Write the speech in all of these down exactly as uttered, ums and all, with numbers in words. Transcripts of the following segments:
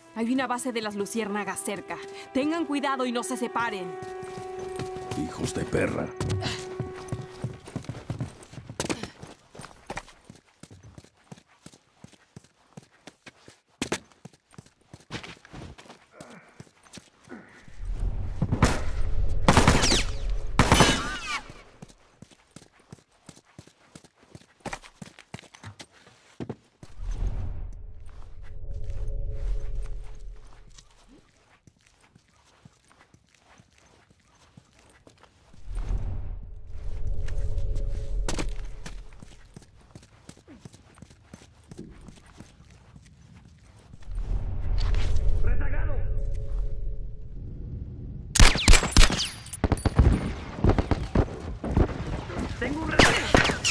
Hay una base de las luciérnagas cerca. Tengan cuidado y no se separen. Hijos de perra. ¡Tengo un rehén!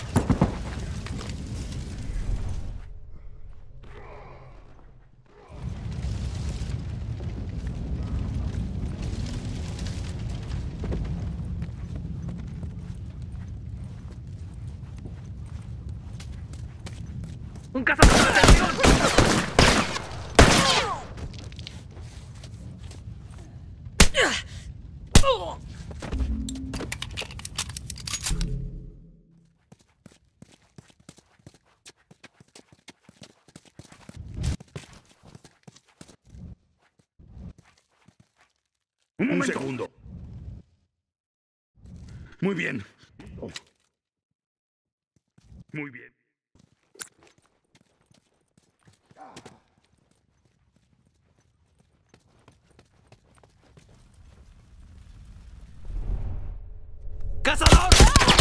¡Un cazador de atención! Un, Un segundo. Muy bien. Oh. Muy bien. ¡Cazador!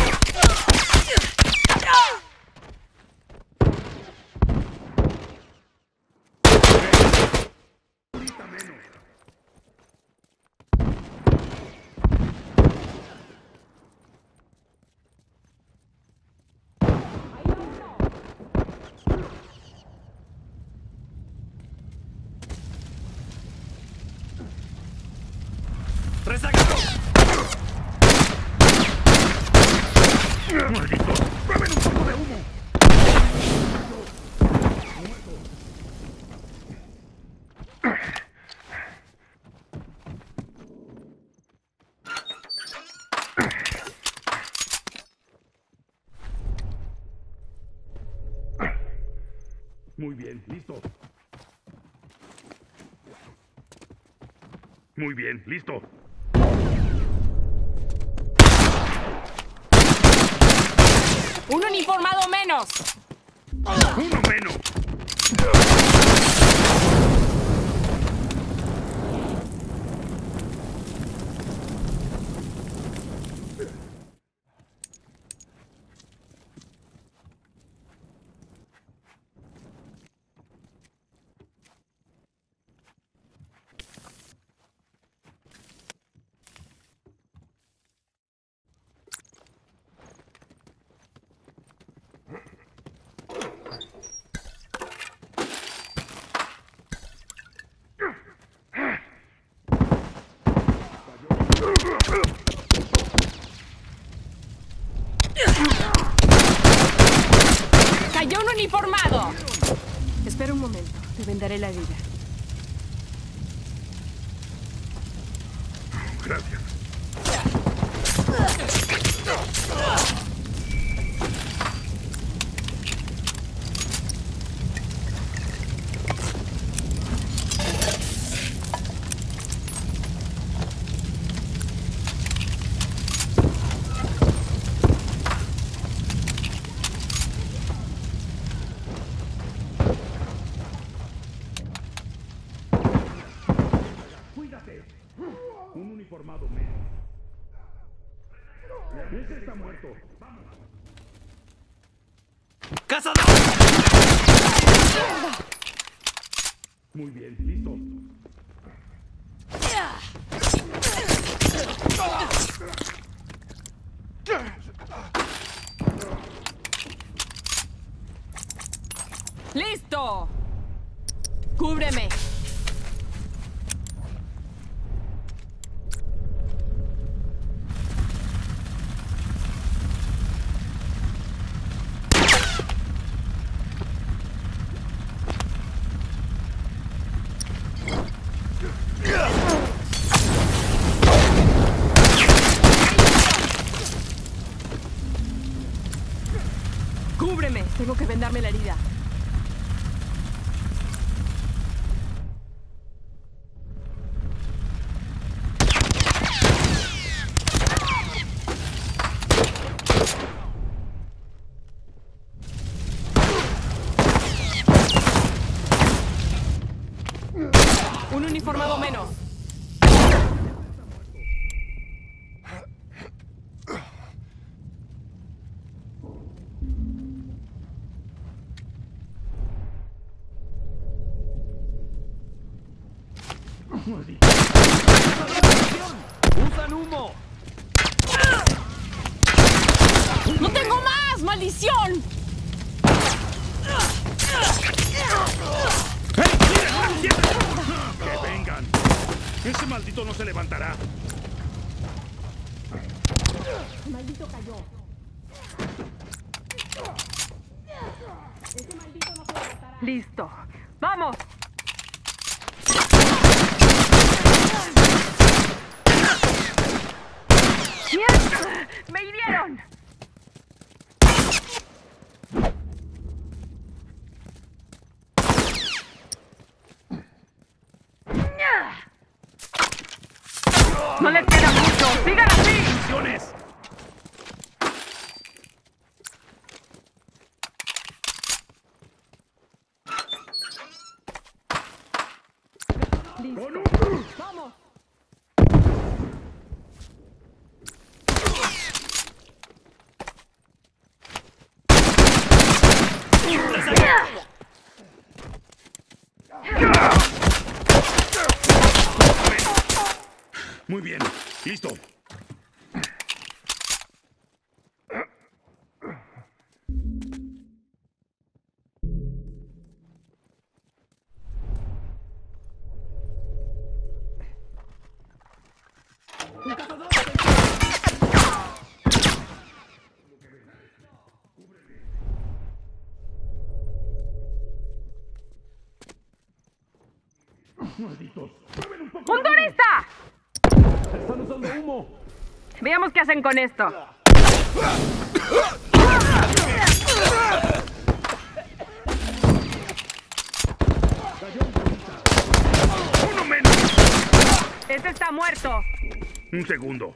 ¡Rezagado! ¡Malditos! ¡Prueben un poco de humo! Muy bien, listo. Muy bien, listo. ¡Un uniformado menos! ¡Uno menos! ¡Cayó un uniformado! Espera un momento, te vendaré la herida. Gracias. Cuídate. Un uniformado menos. Ese está muerto. Vamos. ¡Cazador! Muy bien, listo. ¡Listo! ¡Cúbreme! Cúbreme. Tengo que vendarme la herida. Un uniformado menos. ¡Usan humo! ¡No tengo más! ¡Maldición! ¡Que vengan! Ese maldito no se levantará. El maldito cayó. Ese maldito no se levantará. Listo. ¡Vamos! ¡Mierda! ¡Me hirieron! ¡No les queda mucho! ¡Sigan así! ¡Misiones! ¡Listo! ¡Vamos! Muy bien. Listo. Malditos. ¡Mueven un poco! ¡Un turista! ¡Están usando humo! Veamos qué hacen con esto. ¡Uno menos! Este está muerto. Un segundo.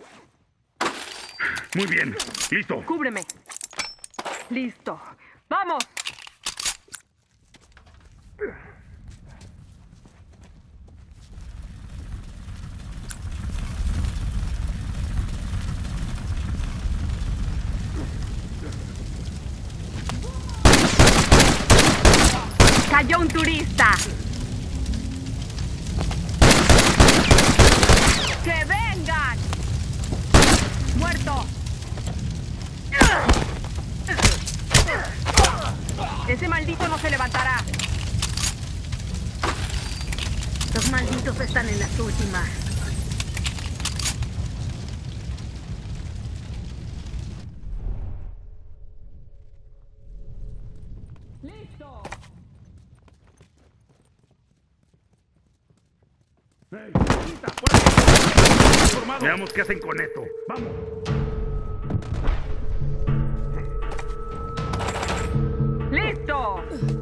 Muy bien. Listo. Cúbreme. Listo. ¡Vamos! Cayó un turista. ¡Que vengan! ¡Muerto! Ese maldito no se levantará. Los malditos están en las últimas. ¡Listo! ¡Hey! ¡Turista, por ahí! Formado. Veamos qué hacen con esto. ¡Vamos! ¡Listo!